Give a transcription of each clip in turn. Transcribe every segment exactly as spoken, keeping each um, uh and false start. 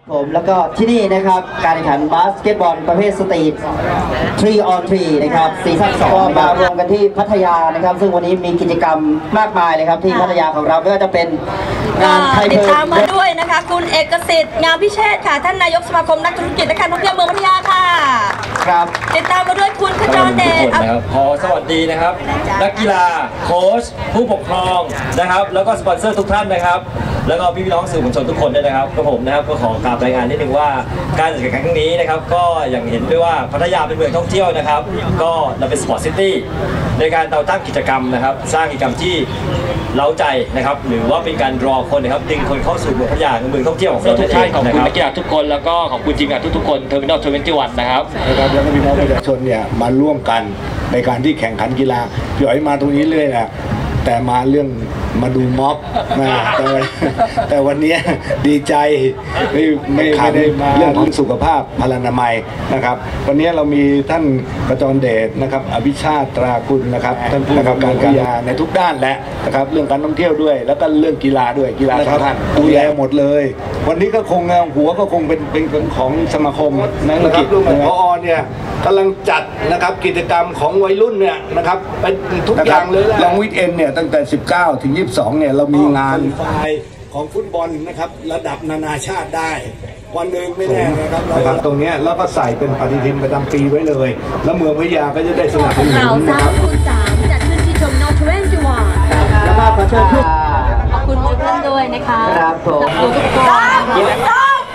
ผมแล้วก็ที่นี่นะครับการแข่งขันบาสเกตบอลประเภทสตรีททรีออนทรีนะครับซีซั่นสองก็มารวมกันที่พัทยานะครับซึ่งวันนี้มีกิจกรรมมากมายเลยครับที่พัทยาของเราไม่ว่าจะเป็นงานไทยเพิร์ดติดตามมาด้วยนะคะคุณเอกสิทธิ์งามพิเชษค่ะท่านนายกสมาคมนักธุรกิจและการท่องเที่ยวเมืองพัทยาค่ะครับติดตามมาด้วยคุณขจรเดชนะครับขอสวัสดีนะครับนักกีฬาโค้ชผู้ปกครองนะครับแล้วก็สปอนเซอร์ทุกท่านนะครับแล้วก็พี่น้องสื่อมวลชนทุกคนด้วยนะครับก็ผมนะครับก็ขอกราบรายงานนิดนึงว่าการจัดการครั้งนี้นะครับก็อย่างเห็นด้วยว่าพัทยาเป็นเมืองท่องเที่ยวนะครับก็เราเป็นสปอร์ตซิตี้ในการเราตั้งกิจกรรมนะครับสร้างกิจกรรมที่เล้าใจนะครับหรือว่าเป็นการรอคนนะครับดึงคนเข้าสู่เมืองพัทยาเมืองท่องเที่ยวของเราทุกท่านขอบคุณนักกีฬาทุกคนแล้วก็ขอบคุณทีมงานทุกๆคนเทอร์มินอลทเวนตี้วันนะครับนะครับแล้วก็พี่น้องประชาชนเนี่ยมาร่วมกันในการที่แข่งขันกีฬาพี่อ๋อยมาตรงนี้เรื่อยนะแต่มาเรื่องมาดูม็อบมาแต่แต่วันนี้ดีใจไม่ไม่ได้มาเรื่องของสุขภาพพลานามัยนะครับวันนี้เรามีท่านกระจรเดชนะครับอภิชาติตราคุณนะครับท่านผู้กำกับการกีฬาในทุกด้านและนะครับเรื่องการท่องเที่ยวด้วยแล้วก็เรื่องกีฬาด้วยกีฬาท่านดูแลหมดเลยวันนี้ก็คงหัวก็คงเป็นเป็นของสมาคมนักธุรกิจพอเนี่ยกำลังจัดนะครับกิจกรรมของวัยรุ่นเนี่ยนะครับเป็นทุกอย่างเลยลองวิกเอนเนี่ยตั้งแต่สิบเก้าถึงยี่สิบสองเนี่ยเรามีงานของฟุตบอลนะครับระดับนานาชาติได้วันหนึ่งไม่แน่นะครับเราตรงนี้แล้วก็ใส่เป็นปฏิทินประจำปีไว้เลยแล้วเมืองพัทยาก็จะได้สนับสนุนนะครับคูณสามจัดขึ้นที่ชมนอร์ทเวนตี้วันแล้วก็ขอเชิญทุกขอบคุณทุกท่านด้วยนะคะครับผมขอบคุณทุกคน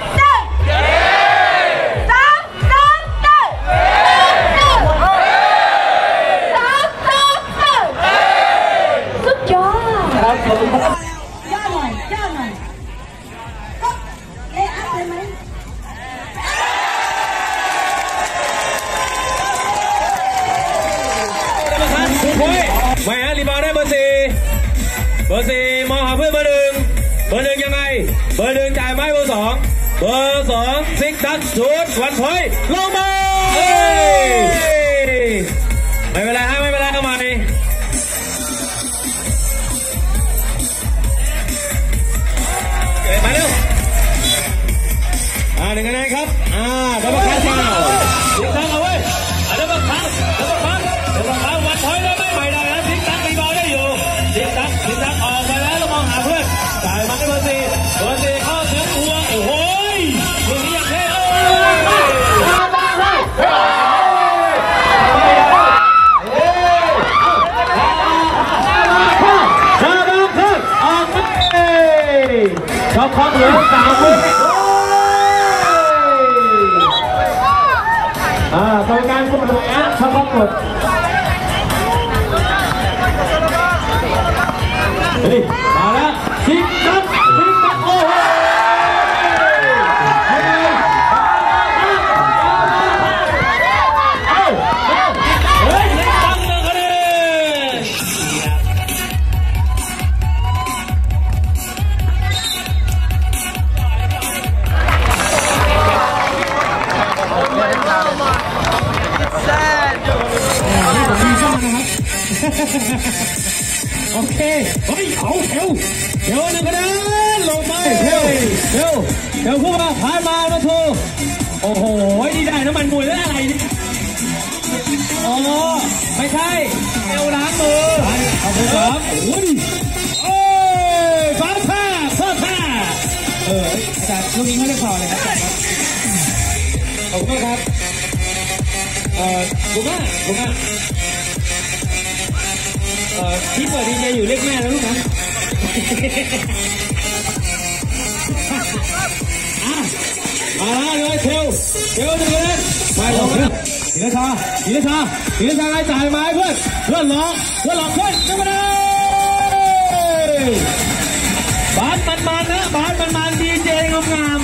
ย่าหน่อยย่าหน่อยก็เอ๊ะอะไรไหมแหวนรีบาวได้เบอร์สี่เบอร์สี่มองหาเพื่อนเบอร์หนึ่งเบอร์หนึ่งยังไงเบอร์หนึ่งจ่ายไม้เบอร์สองเบอร์สองซิกซักชูดวันพอยลงมาไม่เป็นไรฮะไม่เป็นไรเข้ามาดิมาเร็วอ่าหนึ่งคะแนนครับอ่าดับเบิลคัทมาซิกซักเอาไว้ดับเบิลคัทดับเบิลคัทดับเบิลคัทวันพอยได้ไหมไม่ได้แล้วซิกซักรีบาวได้อยู่ซิกซักซิกซักออกไปแล้วแล้วมองหาเพื่อนจ่ายมาที่เบอร์สี่เบอร์สี่เข้าถึงหัวโอ้โหลูกนี้อย่างเท่ชอบความเหลือสามคนอ่ากรรมการคุณดูนะชอบความกดเฮ้ยมาแล้วซิกซักซิกซักโอ้โหเฮ้ยเล็กตังเลยกันเลยโอเคเฮ้ยเอาเร็วเร็วนะกระเด็นลงไปเร็วเร็วเร็วพวกเราผ่านมามาโทรโอ้โหนี่ได้น้ำมันมวยแล้วอะไรนี่อ๋อไม่ใช่เอวล้างมือเอาไปสองโอ้ยโอ้ยฟ้าท่าฟ้าท่าเอออาจารย์ลูกนี้ไม่ได้พอเลยครับขอบคุณครับเอ่อบุ้งอ่ะบุ้งอ่ะเอ่อที่เปิดดีเจอยู่เรียกแม่แล้วลูกนะมาแล้วเลยเทลเทลหนึ่งเลยไปลงเลยศิลชาศิลชาศิลชาไล่จ่ายไม้เพื่อนเพื่อนหลอกเพื่อนหลอกเพื่อนจังมาเลยบาสมันมันนะบาสมันมันดีเจงามงาม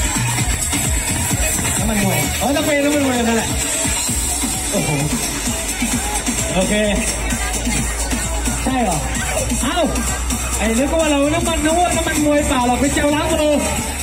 น้ำมันมวยเออต้องเป็นน้ำมันมวยนั่นแหละโอ้โหโอเคใช่เหรอเอ้าไอ้นึกว่าเราน้ำมันนึกว่าน้ำมันมวยเปล่าเราไปเจลล้างมือ